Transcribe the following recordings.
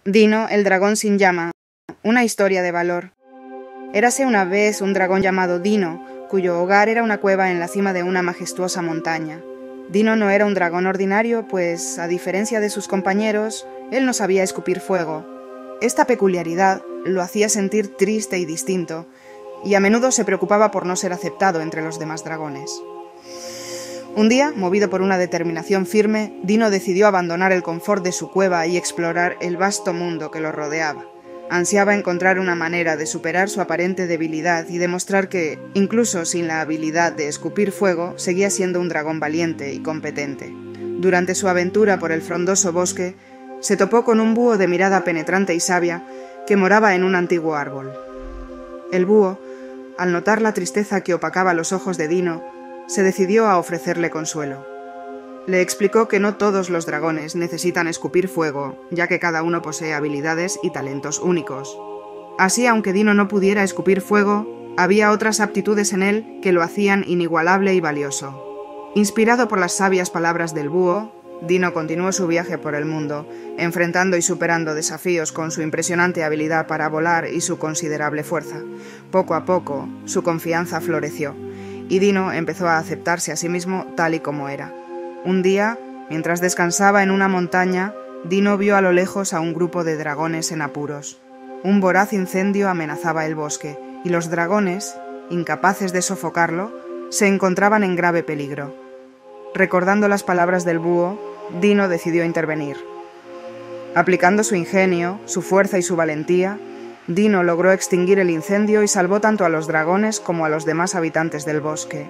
Dino, el dragón sin llama. Una historia de valor. Érase una vez un dragón llamado Dino, cuyo hogar era una cueva en la cima de una majestuosa montaña. Dino no era un dragón ordinario, pues, a diferencia de sus compañeros, él no sabía escupir fuego. Esta peculiaridad lo hacía sentir triste y distinto, y a menudo se preocupaba por no ser aceptado entre los demás dragones. Un día, movido por una determinación firme, Dino decidió abandonar el confort de su cueva y explorar el vasto mundo que lo rodeaba. Ansiaba encontrar una manera de superar su aparente debilidad y demostrar que, incluso sin la habilidad de escupir fuego, seguía siendo un dragón valiente y competente. Durante su aventura por el frondoso bosque, se topó con un búho de mirada penetrante y sabia que moraba en un antiguo árbol. El búho, al notar la tristeza que opacaba los ojos de Dino, se decidió a ofrecerle consuelo. Le explicó que no todos los dragones necesitan escupir fuego, ya que cada uno posee habilidades y talentos únicos. Así, aunque Dino no pudiera escupir fuego, había otras aptitudes en él que lo hacían inigualable y valioso. Inspirado por las sabias palabras del búho, Dino continuó su viaje por el mundo, enfrentando y superando desafíos con su impresionante habilidad para volar y su considerable fuerza. Poco a poco, su confianza floreció, y Dino empezó a aceptarse a sí mismo tal y como era. Un día, mientras descansaba en una montaña, Dino vio a lo lejos a un grupo de dragones en apuros. Un voraz incendio amenazaba el bosque, y los dragones, incapaces de sofocarlo, se encontraban en grave peligro. Recordando las palabras del búho, Dino decidió intervenir. Aplicando su ingenio, su fuerza y su valentía, Dino logró extinguir el incendio y salvó tanto a los dragones como a los demás habitantes del bosque.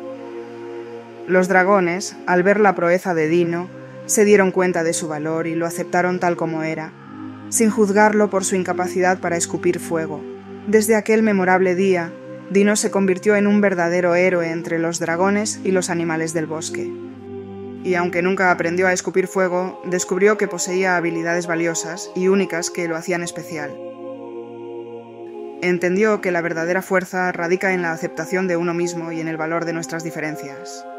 Los dragones, al ver la proeza de Dino, se dieron cuenta de su valor y lo aceptaron tal como era, sin juzgarlo por su incapacidad para escupir fuego. Desde aquel memorable día, Dino se convirtió en un verdadero héroe entre los dragones y los animales del bosque. Y aunque nunca aprendió a escupir fuego, descubrió que poseía habilidades valiosas y únicas que lo hacían especial. Entendió que la verdadera fuerza radica en la aceptación de uno mismo y en el valor de nuestras diferencias.